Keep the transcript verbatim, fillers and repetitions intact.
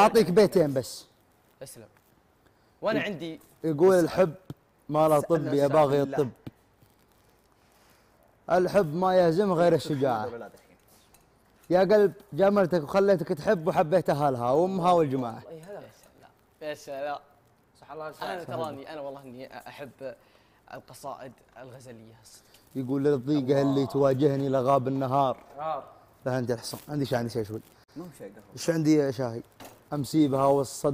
اعطيك بيتين بس. اسلم. وانا عندي يقول الحب ما له طب يا باغي الطب، الحب ما يهزم غير الشجاعة. يا قلب جاملتك وخليتك تحب وحبيت اهلها وامها والجماعة. يا سلام يا سلام. صح الله انا تراني انا والله اني احب القصائد الغزلية. يقول للضيقة اللي تواجهني لغاب النهار. نهار. لا عندي الحصان، عندي شاي، عندي شاي شوي. مو شيء قهوة. ايش عندي شاي؟ امسيبها والصدر